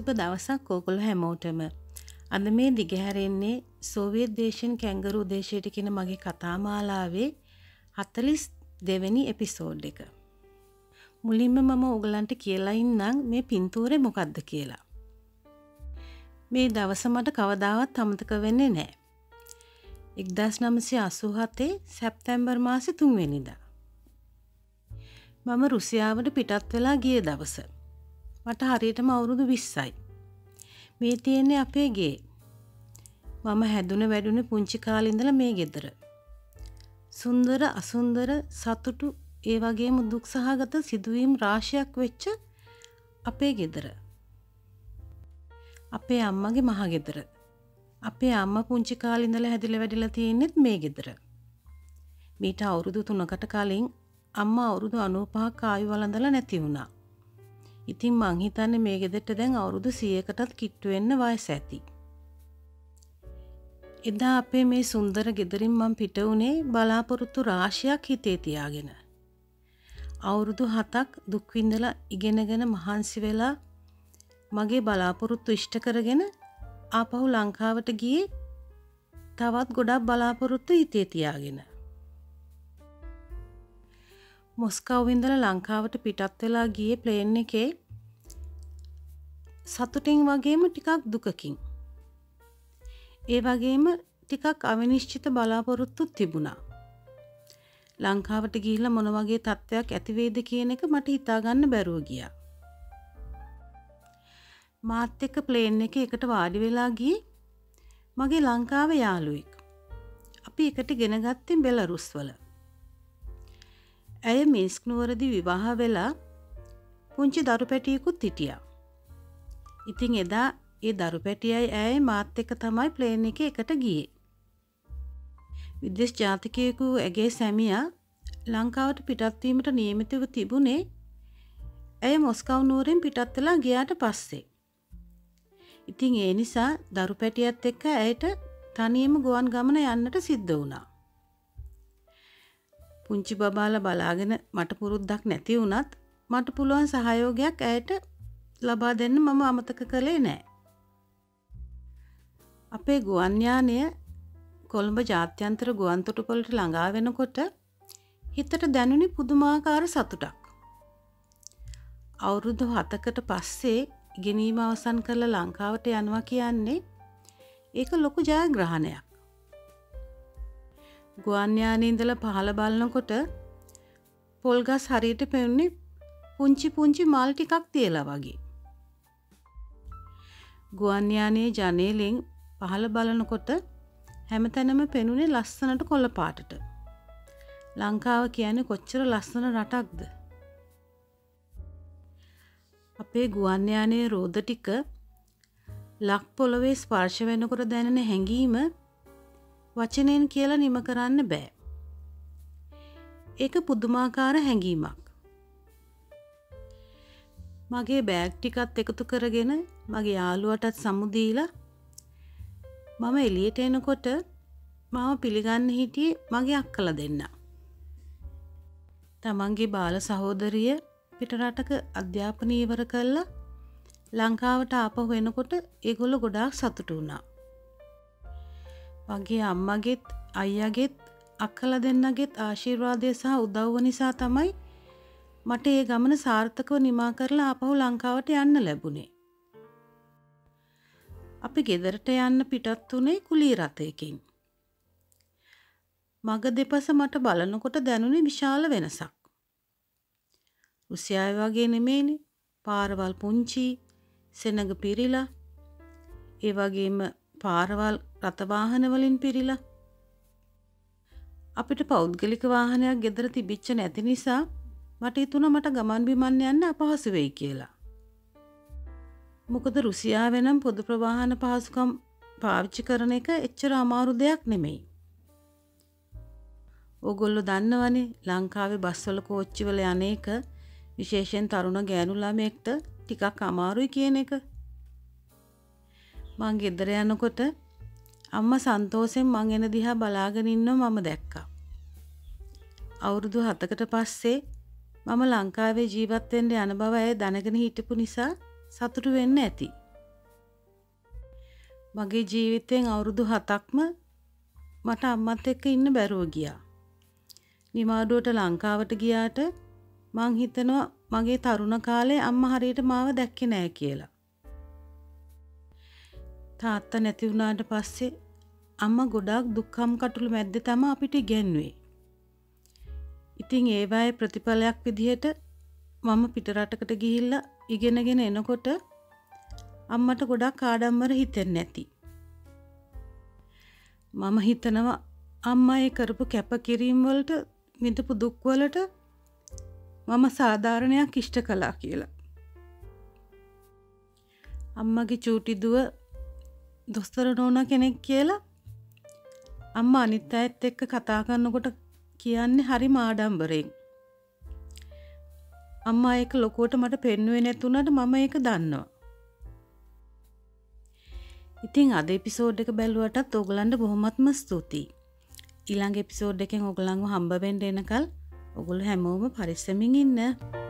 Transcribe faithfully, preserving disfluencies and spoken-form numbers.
සුබ දවසක් ඕගොල්ලෝ හැමෝටම. අද මේ දිගහැරෙන්නේ සෝවියට් දේශයෙන් කැංගරූ දේශයට කියන මගේ කතා මාලාවේ හතළිස් දෙවෙනි එපිසෝඩ් එක. මුලින්ම මම ඕගලන්ට කියලා ඉන්නම් මේ පින්තූරේ මොකක්ද කියලා. මේ දවස මට කවදාවත් අමතක වෙන්නේ නැහැ. එක්දාස් නවසිය අසූ හතේ සැප්තැම්බර් මාසේ තුන් වෙනිදා. මම රුසියාවට පිටත් වෙලා ගිය දවස. මට හරියටම අවුරුදු විස්සයි. මේ තියෙන්නේ අපේ ගේ. මම හැදුන වැඩුණේ පුංචි කාලේ ඉඳලා මේ ගෙදර. සුන්දර අසුන්දර සතුටු ඒ වගේම දුක් සහගත සිදුවීම් රාශියක් වෙච්ච අපේ ගෙදර. අපේ අම්මගේ මහ ගෙදර. අපේ අම්මා පුංචි කාලේ ඉඳලා හැදිලා වැඩිලා තියෙන්නේත් මේ ගෙදර. මීට අවුරුදු තුනකට කලින් අම්මා අවුරුදු අනූපහක් ආයු වළඳලා නැති වුණා. ඉතින් මං හිතන්නේ මේ ගෙදරට දැන් අවුරුදු සීයකටත් කිට්ටු වෙන්න වයස ඇති. එදා අපේ මේ සුන්දර ගෙදරින් මං පිට වුණේ බලාපොරොත්තු රාශියක් හිතේ තියාගෙන. අවුරුදු හතක් දුක් විඳලා ඉගෙනගෙන මහන්සි වෙලා මගේ බලාපොරොත්තු ඉෂ්ට කරගෙන ආපහු ලංකාවට ගියේ තවත් ගොඩක් බලාපොරොත්තු හිතේ තියාගෙන. මොස්කව් ඉඳලා ලංකාවට පිටත් වෙලා ගියේ ප්ලේන් එකේ සතුටින් වගේම ටිකක් දුකකින්. ඒ වගේම ටිකක් අවිනිශ්චිත බලාපොරොත්තු තිබුණා. ලංකාවට ගිහිල්ලා මොන වගේ තත්ත්වයක් ඇති වෙයිද කියන එක මට හිතා ගන්න බැරුව ගියා. මාත් එක්ක ප්ලේන් එකේ එකට වාඩි වෙලා ගියේ මගේ ලංකාවේ යාළුවෙක්. අපි එකට ගෙන ගත්තේ බෙලරුස් වල. ඇය මින්ස්ක් නුවරදී විවාහ වෙලා පුංචි දරු පැටියෙකුත් හිටියා. ඉතින් එදා ඒ දරු පැටියයි ඇයි මාත් එක්ක තමයි ප්ලේන් එකේ එකට ගියේ. විදේශ ජාතිකයෙකු ඇගේ සැමියා ලංකාවට පිටත් වීමට නියමිතව තිබුණේ ඇය මොස්කව් නුවරින් පිටත් වෙලා ගියාට පස්සේ. ඉතින් ඒ නිසා දරු පැටියත් එක්ක ඇයට තනියම ගුවන් ගමන යන්නට සිද්ධ වුණා. පුංචි බබාලා බලාගෙන මට පුරුද්දක් නැති වුණත් මට පුළුවන් සහයෝගයක් ඇයට ලබා දෙන්න මම අමතක කළේ නැහැ. අපේ ගුවන් යානය කොළඹ ජාත්‍යන්තර ගුවන් තොටුපළට ළඟා වෙනකොට හිතට දැනුනේ පුදුමාකාර සතුටක්. අවුරුදු හතකට පස්සේ ඉගෙනීම අවසන් කරලා ලංකාවට යනවා කියන්නේ ඒක ලොකු ජයග්‍රහණයක්. ගුවන් යානයේ ඉඳලා පහළ බලනකොට පොල් ගස් හරියට පෙනුනේ පුංචි පුංචි මල් ටිකක් තියලා වගේ. ගුවන් යානයේ ජනේලෙන් පහළ බලනකොට හැමතැනම පෙනුනේ ලස්සනට කොළ පාටට. ලංකාව කියන්නේ කොච්චර ලස්සන රටක්ද? අපේ ගුවන් යානයේ රෝද ටික ලක් පොළවේ ස්පර්ශ වෙනකොට දැනෙන හැඟීම වචනෙන් කියලා නිම කරන්න බෑ. ඒක පුදුමාකාර හැඟීමක්. මගේ බෑග් ටිකත් එකතු කරගෙන මගේ යාළුවටත් සමු දීලා මම එළියට එනකොට මාව පිළිගන්න හිටියේ මගේ අක්කලා දෙන්න. තමන්ගේ බාල සහෝදරිය පිට රටක අධ්‍යාපනය ඉවර කළා ලංකාවට ආපහු එනකොට ඒගොල්ලෝ ගොඩාක් සතුටු වුණා. මගේ අම්මගෙත් අයියාගෙත් අක්කලා දෙන්නගෙත් ආශිර්වාදය සහ උදව්ව නිසා තමයි මට ඒ ගමන සාර්ථකව නිමා කරලා ආපහු ලංකාවට යන්න ලැබුණේ. අපි ගෙදරට යන්න පිටත් උනේ කුලී රථයකින්. මග දෙපස මට බලනකොට දැනුනේ විශාල වෙනසක්. රුසියාවේ වගේ නෙමෙයිනේ. පාරවල් පුංචි, සෙනඟ පිරීලා, ඒ වගේම පාරවල් රථ වාහන වලින් පිරීලා. අපිට පෞද්ගලික වාහනයක් ගෙදර තිබිච්ච නැති නිසා මට හිතුණා මට ගමන් බිමන් යන්න අපහසු වෙයි කියලා. මොකද රුසියාවේ නම් පොදු ප්‍රවාහන පහසුකම් පාවිච්චි කරන එක එච්චර අමාරු දෙයක් නෙමෙයි. ඕගොල්ලෝ දන්නවනේ ලංකාවේ බස්වල කෝච්චි වල යන්නේක විශේෂයෙන් තරුණ ගෑනු ළමයෙක්ට ටිකක් අමාරුයි කියන එක. මං ගෙදර යනකොට අම්මා සන්තෝෂෙන් මං එන දිහා බලාගෙන ඉන්නව මම දැක්කා. අවුරුදු හතකට පස්සේ මම ලංකාවේ ජීවත් වෙන්න යන බව ඇය දැනගෙන හිටපු නිසා සතුටු වෙන්න ඇති. මගේ ජීවිතයෙන් අවුරුදු හතක්ම මට අම්මත් එක්ක ඉන්න බැරුව ගියා. නිවාඩුවට ලංකාවට ගියාට මං හිතනවා මගේ තරුණ කාලේ අම්මා හරියට මාව දැක්කේ නෑ කියලා. තාත්තා නැති වුණාට පස්සේ අම්මා ගොඩාක් දුක්ඛම් කටුළු මැද්දේ තමයි අපිට ඉගෙනුවේ. ඉතින් ඒවායේ ප්‍රතිඵලයක් විදිහට මම පිටරටකට ගිහිල්ලා ඉගෙනගෙන එනකොට අම්මට ගොඩක් ආඩම්බර හිතෙන්නේ නැති. මම හිතනවා අම්මා ඒ කරපු කැපකිරීම වලට මිදපු දුක් වලට මම සාධාරණයක් ඉෂ්ට කළා කියලා. අම්මගේ චූටි දුව දොස්තර නෝනා කෙනෙක් කියලා අම්මා අනිත් අයත් එක්ක කතා කරනකොට කියන්නේ හරි ආඩම්බරෙන්. අම්මා ඒක ලොකුවට මට පෙන්වුවේ නැතුණාට මම ඒක දන්නවා. ඉතින් අද එපිසෝඩ් එක බැලුවටත් ඕගලන්ට බොහොමත්ම ස්තුතියි. ඊළඟ එපිසෝඩ් එකෙන් ඕගලන්ව හම්බ වෙන්න එනකල් ඕගොල්ලෝ හැමෝම පරිස්සමින් ඉන්න.